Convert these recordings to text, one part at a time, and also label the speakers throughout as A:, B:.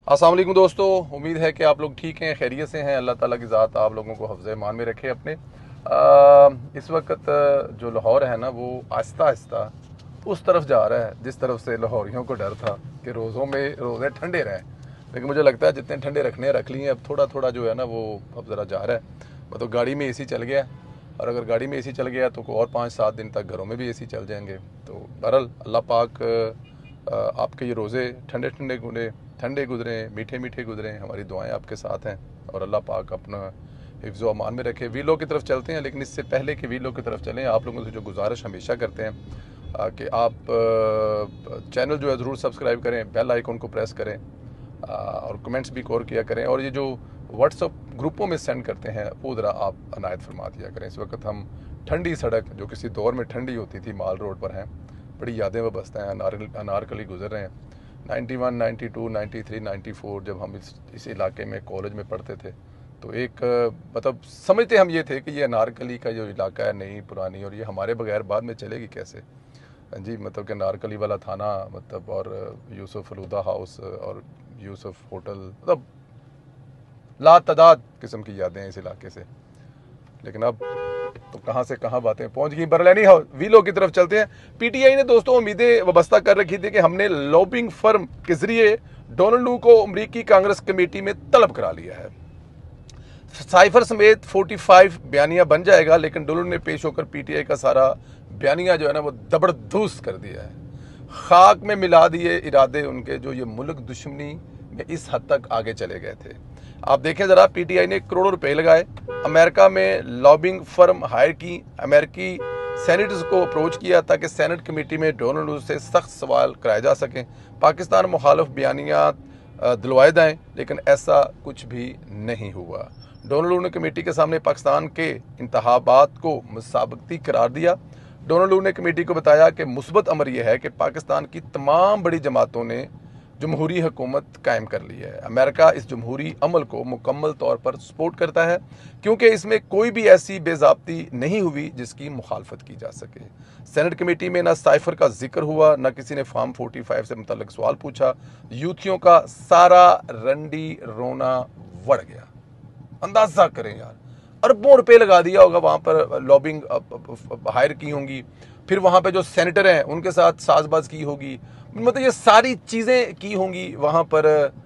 A: अस्सलाम वालेकुम दोस्तों, उम्मीद है कि आप लोग ठीक हैं, खैरियत से हैं। अल्लाह ताला की ज़ात आप लोगों को हफ्ज़ ईमान में रखे अपने। इस वक्त जो लाहौर है ना, वो आहिस्ता आहिस्ता उस तरफ जा रहा है जिस तरफ से लाहौरियों को डर था कि रोज़े ठंडे रहें। लेकिन मुझे लगता है जितने ठंडे रखने रख लिए, अब थोड़ा थोड़ा जो है ना वो अब ज़रा जा रहा है। मतलब गाड़ी में एसी चल गया, और अगर गाड़ी में एसी चल गया तो और 5-7 दिन तक घरों में भी एसी चल जाएंगे। तो बहरहाल अल्लाह पाक आपके ये रोज़े ठंडे गुजरें, मीठे मीठे गुजरें। हमारी दुआएं आपके साथ हैं और अल्लाह पाक अपना हिफ्ज़ व अमान में रखे। वीलों की तरफ चलते हैं, लेकिन इससे पहले कि वीलों की तरफ चलें, आप लोगों से जो गुजारिश हमेशा करते हैं कि आप चैनल जो है ज़रूर सब्सक्राइब करें, बेल आइकन को प्रेस करें और कमेंट्स भी कोर किया करें। और ये जो व्हाट्सअप ग्रुपों में सेंड करते हैं वो ज़रा आप अनायत फरमा दिया करें। इस वक्त हम ठंडी सड़क, जो किसी दौर में ठंडी होती थी, माल रोड पर हैं। बड़ी यादें वाबस्ता हैं, अनारकली गुजर रहे हैं। 91, 92, 93, 94 जब हम इस इलाके में कॉलेज में पढ़ते थे तो एक मतलब समझते हम ये थे कि ये अनारकली का जो इलाका है, नई पुरानी, और ये हमारे बगैर बाद में चलेगी कैसे जी। मतलब कि अनारकली वाला थाना, मतलब, और यूसुफ फलूदा हाउस और यूसुफ होटल, मतलब लातादाद किस्म की यादें हैं इस इलाके से। लेकिन अब तो कहां से कहां बातें पहुंच गई। बरलैनी वीलो की तरफ चलते हैं। पीटीआई ने दोस्तों उम्मीदें वाबस्ता कर रखी थी कि हमने लॉबिंग फर्म के जरिए डोनाल्ड लू को अमरीकी कांग्रेस कमेटी में तलब करा लिया है। साइफर समेत 45 बयानिया बन जाएगा, लेकिन डोनाल्ड ने पेश होकर पीटीआई का सारा बयानिया जो है ना वो दबरदूस कर दिया है। खाक में मिला दिए इरादे उनके, जो ये मुल्क दुश्मनी में इस हद तक आगे चले गए थे। आप देखें ज़रा, पीटीआई ने करोड़ों रुपए लगाए, अमेरिका में लॉबिंग फर्म हायर की, अमेरिकी सेनेटर्स को अप्रोच किया ताकि सेनेट कमेटी में डोनाल्ड लू से सख्त सवाल कराए जा सकें, पाकिस्तान मुखालिफ बयानियात दिलवाए जाएं, लेकिन ऐसा कुछ भी नहीं हुआ। डोनाल्ड लू ने कमेटी के सामने पाकिस्तान के इंतखाबात को मुसाबकती करार दिया। डोनाल्ड लू ने कमेटी को बताया कि मुस्बत अमर यह है कि पाकिस्तान की तमाम बड़ी जमातों ने जमहूरी हुकूमत कायम कर ली है। अमेरिका इस जमहूरी अमल को मुकम्मल तौर पर सपोर्ट करता है, क्योंकि इसमें कोई भी ऐसी बेज़ाब्ती नहीं हुई जिसकी मुखालफत की जा सके। सेनेट कमेटी में ना साइफर का जिक्र हुआ, ना किसी ने फॉर्म 45 से मुतल्लिक सवाल पूछा। यूथियों का सारा रंडी रोना बढ़ गया। अंदाजा करें यार, अरबों रुपए लगा दिया होगा वहां पर, लॉबिंग हायर की होंगी, फिर वहां पे जो सेनेटर हैं उनके साथ साजबाज की होगी, मतलब ये सारी चीज़ें की होंगी वहाँ पर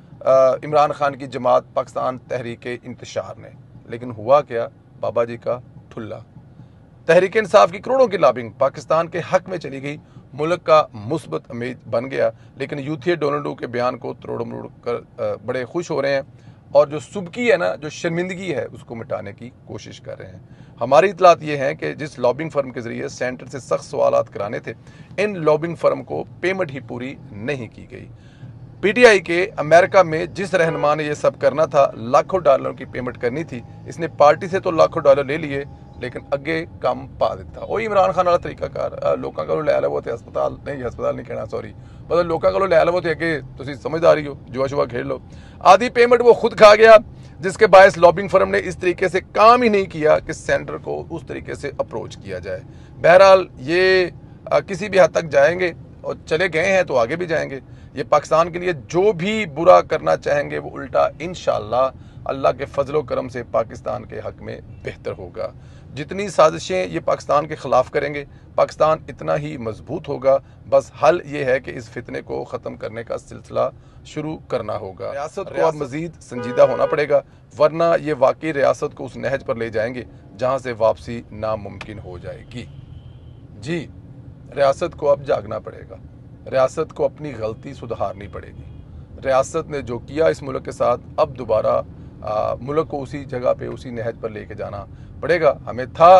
A: इमरान खान की जमात पाकिस्तान तहरीक इंतशार ने। लेकिन हुआ क्या, बाबा जी का ठुल्ला। तहरीक इंसाफ की करोड़ों की लॉबिंग पाकिस्तान के हक में चली गई, मुल्क का मुस्बत उम्मीद बन गया। लेकिन यूथी डोनाल्ड लू के बयान को तोड़ मरोड़ कर बड़े खुश हो रहे हैं, और जो सुबकी है ना, जो शर्मिंदगी है, उसको मिटाने की कोशिश कर रहे हैं। हमारी इतलात ये हैं कि जिस लॉबिंग फर्म के जरिए सेंटर से सख्त सवालात कराने थे, इन लॉबिंग फर्म को पेमेंट ही पूरी नहीं की गई। पीटीआई के अमेरिका में जिस रहनुमा ने यह सब करना था, लाखों डॉलरों की पेमेंट करनी थी, इसने पार्टी से तो लाखों डॉलर ले लिए, लेकिन अगे कम पा दिता। वही इमरान खान वाला तरीकाकार, लोगों को लै लवो हस्पताल नहीं कहना, सॉरी, मतलब लोगों को लै लवो अगे तुम समझदारी हो, जुआ शुआ खेल लो। आधी पेमेंट वो खुद खा गया, जिसके बायस लॉबिंग फर्म ने इस तरीके से काम ही नहीं किया कि सेंटर को उस तरीके से अप्रोच किया जाए। बहरहाल ये किसी भी हद तक जाएंगे, और चले गए हैं तो आगे भी जाएंगे। ये पाकिस्तान के लिए जो भी बुरा करना चाहेंगे वो उल्टा इंशाअल्लाह अल्लाह के फजलो करम से पाकिस्तान के हक में बेहतर होगा। जितनी साजिशें ये पाकिस्तान के ख़िलाफ़ करेंगे, पाकिस्तान इतना ही मजबूत होगा। बस हल ये है कि इस फितने को ख़त्म करने का सिलसिला शुरू करना होगा। रियासत को अब मज़ीद संजीदा होना पड़ेगा, वरना ये वाकई रियासत को उस नहज पर ले जाएंगे जहाँ से वापसी नामुमकिन हो जाएगी। जी, रियासत को अब जागना पड़ेगा, रियासत को अपनी गलती सुधारनी पड़ेगी। रियासत ने जो किया इस मुल्क के साथ, अब दोबारा मुल्क को उसी जगह पे, उसी नहज पर लेके जाना पड़ेगा। हमें था,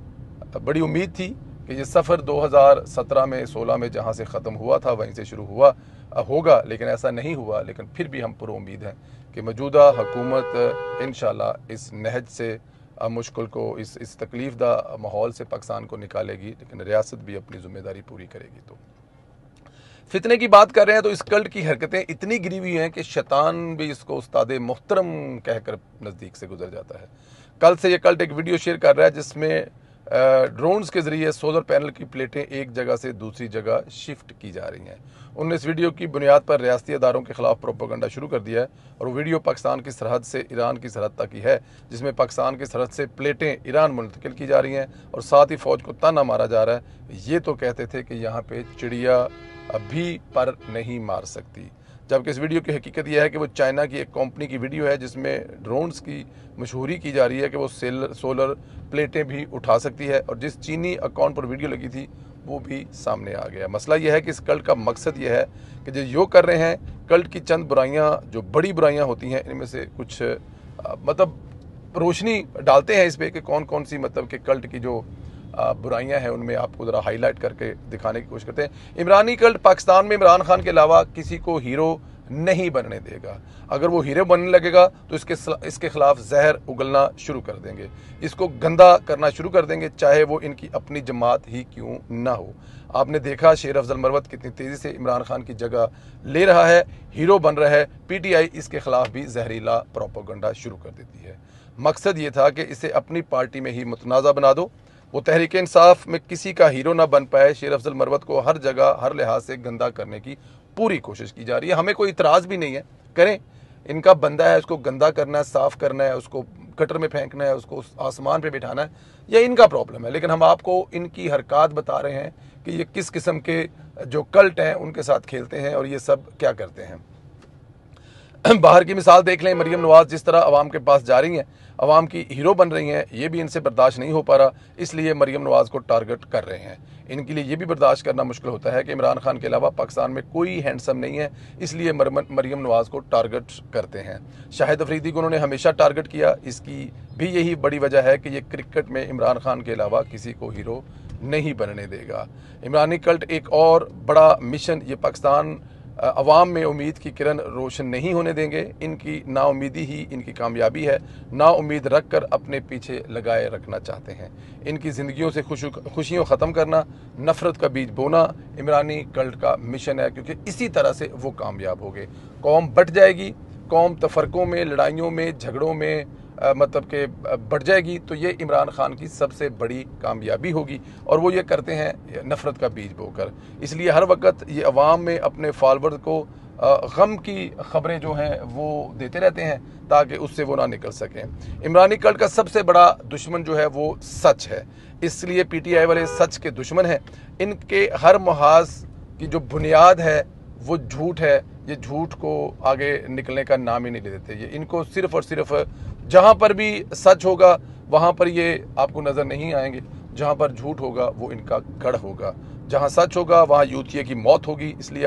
A: बड़ी उम्मीद थी कि ये सफ़र 2017 में 16 में जहाँ से ख़त्म हुआ था वहीं से शुरू होगा, लेकिन ऐसा नहीं हुआ। लेकिन फिर भी हम पूरी उम्मीद हैं कि मौजूदा हुकूमत इंशाल्लाह इस नहज से मुश्किल को, इस तकलीफ़ दा माहौल से पाकिस्तान को निकालेगी, लेकिन रियासत भी अपनी ज़िम्मेदारी पूरी करेगी। तो फितने की बात कर रहे हैं तो इस कल्ट की हरकतें इतनी गिरी हुई हैं कि शैतान भी इसको उस्ताद मोहतरम कहकर नज़दीक से गुजर जाता है। कल से ये कल्ट एक वीडियो शेयर कर रहा है जिसमें ड्रोन्स के जरिए सोलर पैनल की प्लेटें एक जगह से दूसरी जगह शिफ्ट की जा रही हैं। उन्होंने इस वीडियो की बुनियाद पर रियासती अदारों के खिलाफ प्रोपेगेंडा शुरू कर दिया है और वो वीडियो पाकिस्तान की सरहद से ईरान की सरहद तक की है, जिसमें पाकिस्तान की सरहद से प्लेटें ईरान मुंतकिल की जा रही हैं और साथ ही फौज को ताना मारा जा रहा है। ये तो कहते थे कि यहाँ पे चिड़िया भी पर नहीं मार सकती, जबकि इस वीडियो की हकीकत यह है कि वो चाइना की एक कंपनी की वीडियो है जिसमें ड्रोन्स की मशहूरी की जा रही है कि वो सोलर प्लेटें भी उठा सकती है, और जिस चीनी अकाउंट पर वीडियो लगी थी वो भी सामने आ गया। मसला यह है कि इस कल्ट का मकसद यह है कि जो योग कर रहे हैं, कल्ट की चंद बुराइयां, जो बड़ी बुराइयां होती हैं, इनमें से कुछ मतलब रोशनी डालते हैं इस पर कि कौन कौन सी मतलब कि कल्ट की जो बुराइयां हैं उनमें आपको ज़रा हाईलाइट करके दिखाने की कोशिश करते हैं। इमरानी कल्ट पाकिस्तान में इमरान खान के अलावा किसी को हीरो नहीं बनने देगा। अगर वो हीरो बनने लगेगा तो इसके खिलाफ जहर उगलना शुरू कर देंगे, इसको गंदा करना शुरू कर देंगे, चाहे वो इनकी अपनी जमात ही क्यों ना हो। आपने देखा शेर अफजल मरवत कितनी तेज़ी से इमरान खान की जगह ले रहा है, हीरो बन रहा है। पीटीआई इसके खिलाफ भी जहरीला प्रोपेगेंडा शुरू कर देती है। मकसद ये था कि इसे अपनी पार्टी में ही मुतनाज़ा बना दो, वो तहरीक इंसाफ में किसी का हीरो ना बन पाए। शेर अफजल मरवत को हर जगह हर लिहाज से गंदा करने की पूरी कोशिश की जा रही है। हमें कोई इतराज़ भी नहीं है, करें, इनका बंदा है, उसको गंदा करना है, साफ़ करना है, उसको कटर में फेंकना है, उसको आसमान पे बिठाना है, यह इनका प्रॉब्लम है। लेकिन हम आपको इनकी हरकत बता रहे हैं कि ये किस किस्म के जो कल्ट हैं उनके साथ खेलते हैं और ये सब क्या करते हैं। बाहर की मिसाल देख लें, मरियम नवाज जिस तरह अवाम के पास जा रही हैं, अवाम की हीरो बन रही हैं, ये भी इनसे बर्दाश्त नहीं हो पा रहा, इसलिए मरियम नवाज को टारगेट कर रहे हैं। इनके लिए ये भी बर्दाश्त करना मुश्किल होता है कि इमरान खान के अलावा पाकिस्तान में कोई हैंडसम नहीं है, इसलिए मरियम नवाज को टारगेट करते हैं। शाहिद अफरीदी को उन्होंने हमेशा टारगेट किया, इसकी भी यही बड़ी वजह है कि ये क्रिकेट में इमरान खान के अलावा किसी को हीरो नहीं बनने देगा। इमरानी कल्ट एक और बड़ा मिशन, ये पाकिस्तान अवाम में उम्मीद की किरण रोशन नहीं होने देंगे। इनकी नाउमीदी ही इनकी कामयाबी है, नाउमीद रख कर अपने पीछे लगाए रखना चाहते हैं। इनकी ज़िंदगियों से खुशियों ख़त्म करना, नफ़रत का बीज बोना इमरानी कल्ट का मिशन है, क्योंकि इसी तरह से वो कामयाब होंगे। कौम बट जाएगी, कौम तफरकों में, लड़ाइयों में, झगड़ों में मतलब कि बढ़ जाएगी, तो ये इमरान खान की सबसे बड़ी कामयाबी होगी। और वो ये करते हैं नफ़रत का बीज बोकर, इसलिए हर वक्त ये अवाम में अपने फॉलोअर को गम की ख़बरें जो हैं वो देते रहते हैं ताकि उससे वो ना निकल सकें। इमरानी कल्ट का सबसे बड़ा दुश्मन जो है वो सच है, इसलिए पीटीआई वाले सच के दुश्मन हैं। इनके हर मुहाज की जो बुनियाद है वो झूठ है, ये झूठ को आगे निकलने का नाम ही नहीं ले देते। ये इनको सिर्फ़ और सिर्फ जहाँ पर भी सच होगा वहाँ पर ये आपको नज़र नहीं आएंगे, जहाँ पर झूठ होगा वो इनका गढ़ होगा, जहाँ सच होगा वहाँ यूथिया की मौत होगी। इसलिए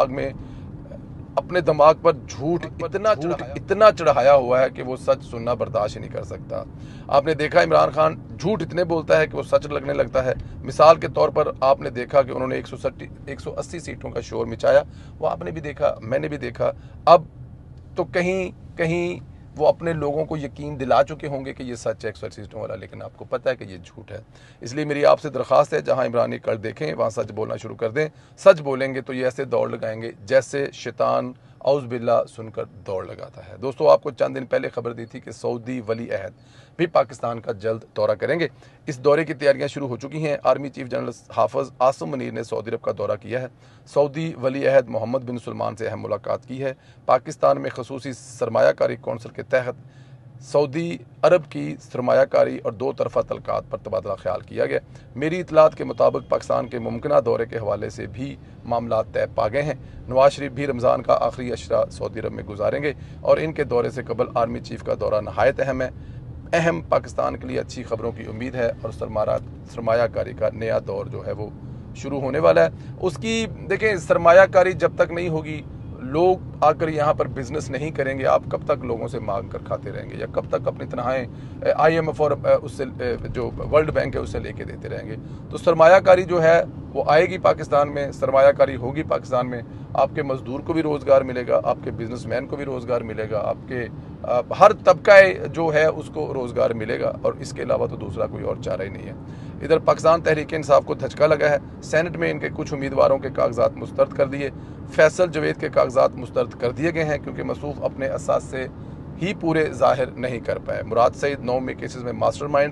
A: अपने दिमाग पर झूठ इतना चढ़ाया हुआ है कि वो सच सुनना बर्दाश्त ही नहीं कर सकता। आपने देखा इमरान खान झूठ इतने बोलता है कि वो सच लगने लगता है। मिसाल के तौर पर आपने देखा कि उन्होंने 180 सीटों का शोर मचाया, वो आपने भी देखा, मैंने भी देखा। अब तो कहीं कहीं वो अपने लोगों को यकीन दिला चुके होंगे कि ये सच है 180 सीटों वाला, लेकिन आपको पता है कि ये झूठ है। इसलिए मेरी आपसे दरख्वास्त है, जहां इमरानी कल्ट देखें वहां सच बोलना शुरू कर दें। सच बोलेंगे तो ये ऐसे दौड़ लगाएंगे जैसे शैतान औज़ बिल्लाह सुनकर दौड़ लगाता है। दोस्तों, आपको चंद दिन पहले खबर दी थी कि सऊदी वली अहद भी पाकिस्तान का जल्द दौरा करेंगे। इस दौरे की तैयारियां शुरू हो चुकी हैं। Army chief general Hafiz Asim Munir ने सऊदी अरब का दौरा किया है। सऊदी वली अहद मोहम्मद बिन सलमान से अहम मुलाकात की है। पाकिस्तान में खसूसी सरमायाकारी कौंसिल के तहत सऊदी अरब की सरमायाकारी और दो तरफा तलकात पर तबादला ख्याल किया गया। मेरी इतलात के मुताबिक पाकिस्तान के मुमकिना दौरे के हवाले से भी मामला तय पा गए हैं। नवाज शरीफ भी रमज़ान का आखिरी अशरा सऊदी अरब में गुजारेंगे और इनके दौरे से कबल आर्मी चीफ का दौरा नहायत अहम है। पाकिस्तान के लिए अच्छी खबरों की उम्मीद है और सरमायाकारी का नया दौर जो है वो शुरू होने वाला है। उसकी देखें, सरमायाकारी जब तक नहीं होगी, लोग आकर यहाँ पर बिजनेस नहीं करेंगे, आप कब तक लोगों से मांग कर खाते रहेंगे या कब तक अपनी तनख्वाहें IMF और उससे जो वर्ल्ड बैंक है उससे लेके देते रहेंगे। तो सरमायाकारी जो है वो आएगी पाकिस्तान में, सरमायाकारी होगी पाकिस्तान में। आपके मजदूर को भी रोज़गार मिलेगा, आपके बिजनेसमैन को भी रोज़गार मिलेगा, आपके हर तबका जो है उसको रोज़गार मिलेगा, और इसके अलावा तो दूसरा कोई और चारा ही नहीं है। इधर पाकिस्तान तहरीक इंसाफ को धचका लगा है। सेनेट में इनके कुछ उम्मीदवारों के कागजात मुस्तरद कर दिए। फैसल जवेद के कागजात मुस्तरद कर दिए गए हैं क्योंकि मसूफ अपने असास से ही पूरे जाहिर नहीं कर पाए। मुराद सईद 9 में केसेस में मास्टरमाइंड है,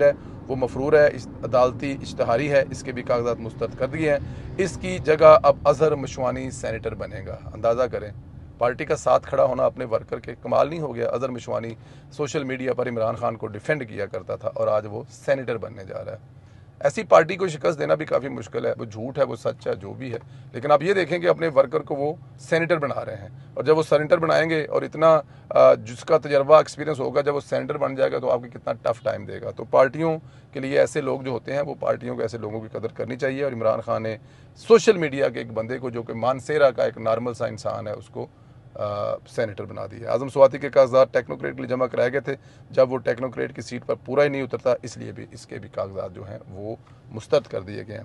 A: वो मफरूर है, अदालती इश्तहारी है, इसके भी कागजात मुस्तरद कर दिए हैं। इसकी जगह अब अजहर मशवानी सेनेटर बनेगा। अंदाज़ा करें, पार्टी का साथ खड़ा होना अपने वर्कर के कमाल नहीं हो गया। अजहर मशवानी सोशल मीडिया पर इमरान खान को डिफेंड किया करता था और आज वो सेनेटर बनने जा रहा है। ऐसी पार्टी को शिकस्त देना भी काफ़ी मुश्किल है। वो झूठ है, वो सच है, जो भी है, लेकिन आप ये देखें कि अपने वर्कर को वो सेनेटर बना रहे हैं। और जब वो सेनेटर बनाएंगे और इतना जिसका तजर्बा एक्सपीरियंस होगा, जब वो सेनेटर बन जाएगा तो आपको कितना टफ टाइम देगा। तो पार्टियों के लिए ऐसे लोग जो होते हैं, वो पार्टियों को ऐसे लोगों की कदर करनी चाहिए। और इमरान खान ने सोशल मीडिया के एक बंदे को, जो कि मानसेरा का एक नॉर्मल सा इंसान है, उसको सेनेटर बना दिया। आजम स्वाति के कागजात टेक्नोक्रेट के लिए जमा कराए गए थे। जब वो टेक्नोक्रेट की सीट पर पूरा ही नहीं उतरता, इसलिए भी इसके भी कागजात जो हैं वो मुस्तरद कर दिए गए हैं।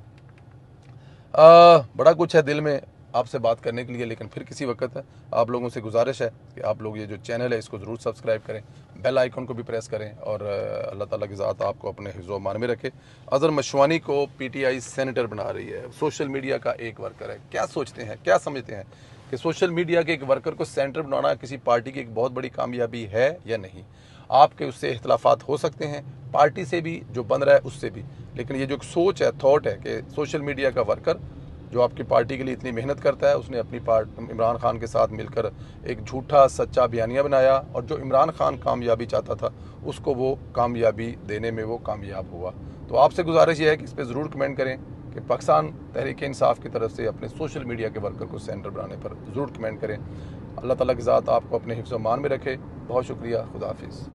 A: बड़ा कुछ है दिल में आपसे बात करने के लिए, लेकिन फिर किसी वक्त आप लोगों से गुजारिश है कि आप लोग ये जो चैनल है इसको ज़रूर सब्सक्राइब करें, बेल आइकन को भी प्रेस करें, और अल्लाह ताला की ज़ात आपको अपने हिफ्ज़ मान में रखे। अजहर मशवानी को पीटीआई सेनेटर बना रही है, सोशल मीडिया का एक वर्कर है। क्या सोचते हैं, क्या समझते हैं कि सोशल मीडिया के एक वर्कर को सेनेटर बनाना किसी पार्टी की एक बहुत बड़ी कामयाबी है या नहीं? आपके उससे इख्तलाफात हो सकते हैं, पार्टी से भी जो बन रहा है उससे भी, लेकिन ये जो सोच है, थॉट है कि सोशल मीडिया का वर्कर जो आपकी पार्टी के लिए इतनी मेहनत करता है, उसने अपनी इमरान खान के साथ मिलकर एक झूठा सच्चा बयानिया बनाया, और जो इमरान खान कामयाबी चाहता था उसको वो कामयाबी देने में वो कामयाब हुआ। तो आपसे गुजारिश ये है कि इस पर ज़रूर कमेंट करें कि पाकिस्तान तहरीक इंसाफ की तरफ से अपने सोशल मीडिया के वर्कर को सेंटर बनाने पर ज़रूर कमेंट करें। अल्लाह ताला की ज़ात आपको अपने हिफ्ज़ व मान में रखे। बहुत शुक्रिया। खुदा हाफिज़।